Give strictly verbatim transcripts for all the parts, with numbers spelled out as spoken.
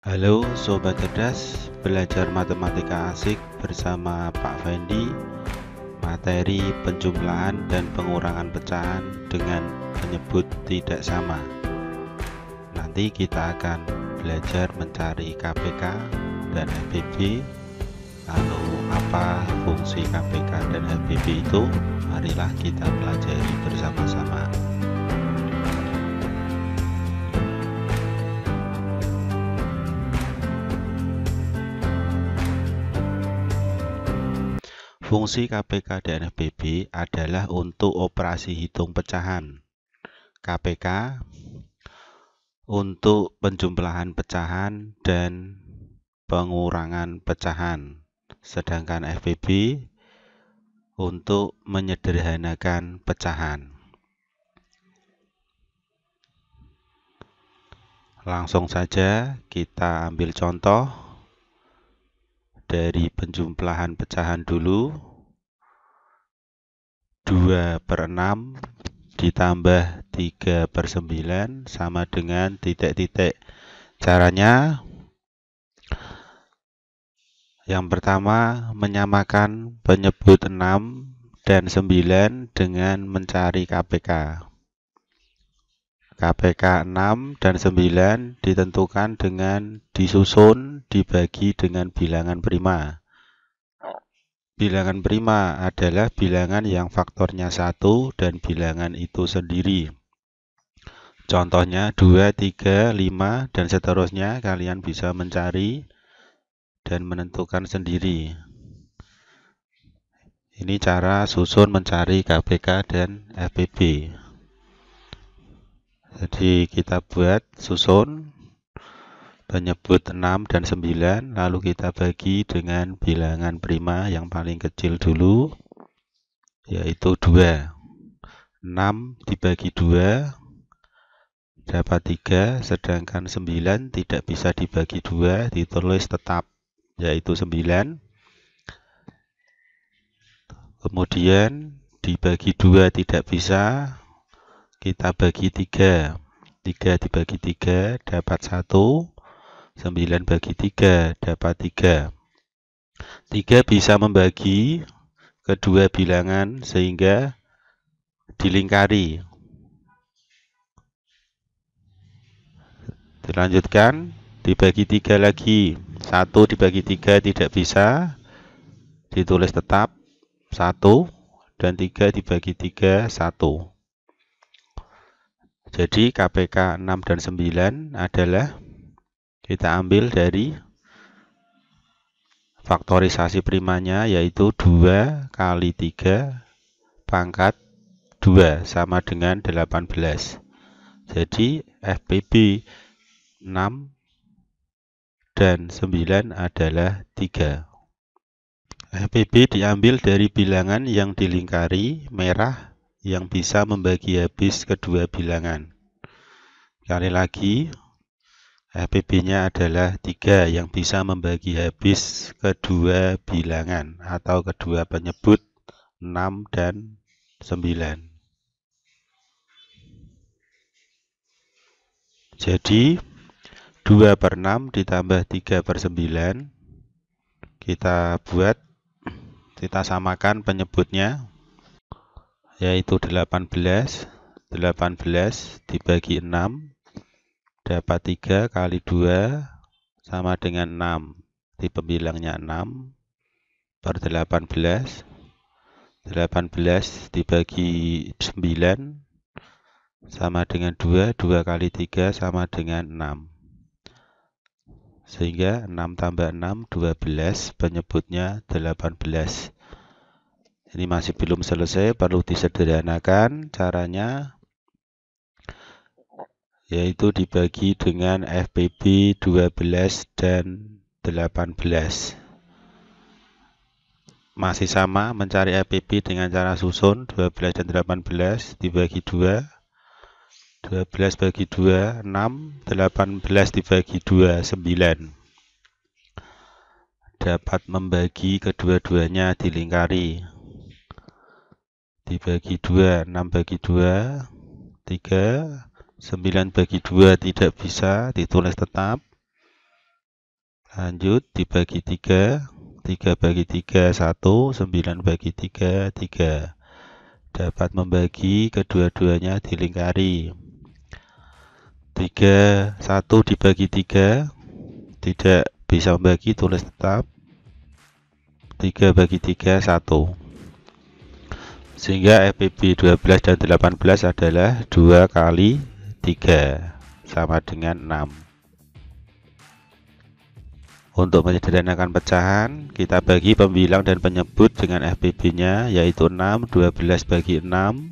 Halo Sobat Cerdas, belajar matematika asik bersama Pak Fendi. Materi penjumlahan dan pengurangan pecahan dengan penyebut tidak sama. Nanti kita akan belajar mencari K P K dan F B B. Lalu apa fungsi K P K dan F B B itu? Marilah kita pelajari bersama-sama. Fungsi K P K dan F B B adalah untuk operasi hitung pecahan. K P K untuk penjumlahan pecahan dan pengurangan pecahan. Sedangkan F B B untuk menyederhanakan pecahan. Langsung saja kita ambil contoh dari penjumlahan pecahan dulu. Dua per enam ditambah tiga per sembilan sama dengan titik-titik. Caranya yang pertama menyamakan penyebut enam dan sembilan dengan mencari K P K. K P K enam dan sembilan ditentukan dengan disusun dibagi dengan bilangan prima. Bilangan prima adalah bilangan yang faktornya satu dan bilangan itu sendiri. Contohnya dua, tiga, lima, dan seterusnya kalian bisa mencari dan menentukan sendiri. Ini cara susun mencari K P K dan F B B. Jadi kita buat susun penyebut enam dan sembilan, lalu kita bagi dengan bilangan prima yang paling kecil dulu, yaitu dua. enam dibagi dua dapat tiga, sedangkan sembilan tidak bisa dibagi dua, ditulis tetap, yaitu sembilan. Kemudian dibagi dua tidak bisa, kita bagi tiga. tiga dibagi tiga dapat satu. sembilan bagi tiga dapat tiga. tiga bisa membagi kedua bilangan sehingga dilingkari. Dilanjutkan, dibagi tiga lagi. satu dibagi tiga tidak bisa, ditulis tetap satu, dan tiga dibagi tiga, satu. Jadi K P K enam dan sembilan adalah kita ambil dari faktorisasi primanya, yaitu dua kali tiga pangkat dua sama dengan delapan belas. Jadi F B B enam dan sembilan adalah tiga. F B B diambil dari bilangan yang dilingkari merah yang bisa membagi habis kedua bilangan. Sekali lagi, F B B-nya adalah tiga yang bisa membagi habis kedua bilangan atau kedua penyebut enam dan sembilan. Jadi dua per enam ditambah tiga per sembilan, kita buat, kita samakan penyebutnya, yaitu delapan belas. delapan belas dibagi enam dapat tiga kali dua sama dengan enam. Tipe bilangnya enam per delapan belas. delapan belas dibagi sembilan sama dengan dua. dua kali tiga sama dengan enam. Sehingga enam tambah enam, dua belas, penyebutnya delapan belas. Ini masih belum selesai, perlu disederhanakan caranya, yaitu dibagi dengan F B B dua belas dan delapan belas. Masih sama, mencari F B B dengan cara susun dua belas dan delapan belas dibagi dua. dua belas bagi dua, enam. delapan belas dibagi dua, sembilan. Dapat membagi kedua-duanya dilingkari. Dibagi dua, enam bagi dua, tiga. sembilan bagi dua tidak bisa, ditulis tetap. Lanjut dibagi tiga, tiga bagi tiga, satu, sembilan bagi tiga, tiga. Dapat membagi kedua-duanya dilingkari. tiga, satu dibagi tiga, tidak bisa membagi, tulis tetap. tiga bagi tiga, satu. Sehingga F P B dua belas dan delapan belas adalah dua kali tiga, sama dengan enam. Untuk menyederhanakan pecahan, kita bagi pembilang dan penyebut dengan F P B-nya, yaitu enam, dua belas bagi enam,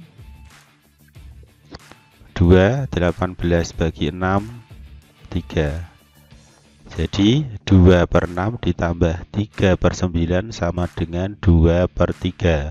dua, delapan belas bagi enam, tiga. Jadi dua per enam ditambah tiga per sembilan sama dengan dua per tiga.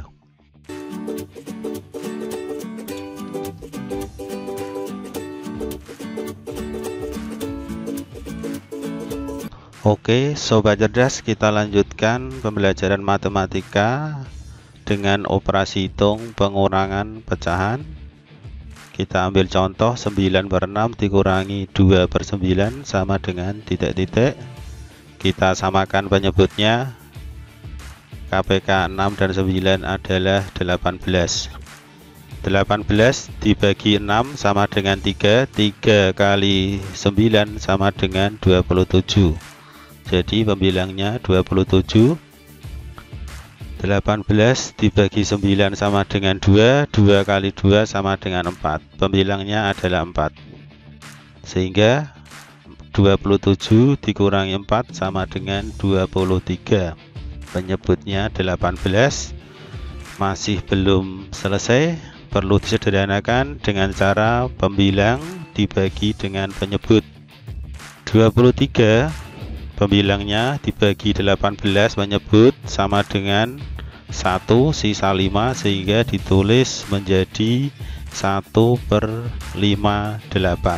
Oke, sobat cerdas, kita lanjutkan pembelajaran matematika dengan operasi hitung pengurangan pecahan. Kita ambil contoh sembilan per enam dikurangi dua per sembilan sama dengan titik-titik. Kita samakan penyebutnya. K P K enam dan sembilan adalah delapan belas. delapan belas dibagi enam sama dengan tiga. tiga kali sembilan sama dengan dua puluh tujuh. Jadi pembilangnya dua puluh tujuh. delapan belas dibagi sembilan sama dengan dua. dua kali dua sama dengan empat. Pembilangnya adalah empat. Sehingga dua puluh tujuh dikurangi empat sama dengan dua puluh tiga. Penyebutnya delapan belas. Masih belum selesai. Perlu disederhanakan dengan cara pembilang dibagi dengan penyebut. dua puluh tiga pembilangnya dibagi delapan belas menyebut sama dengan satu, sisa lima, sehingga ditulis menjadi satu per lima puluh delapan.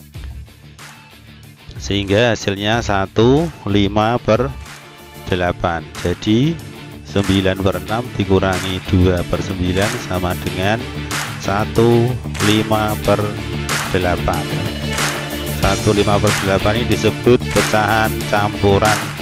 Sehingga hasilnya satu, lima per delapan. Jadi sembilan per enam dikurangi dua per sembilan sama dengan satu, lima per delapan. satu, lima per delapan ini disebut pecahan campuran